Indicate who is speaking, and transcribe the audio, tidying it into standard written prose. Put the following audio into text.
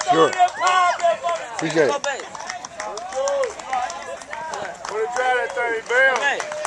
Speaker 1: Sure. Appreciate it.
Speaker 2: What a try that thing, Bill.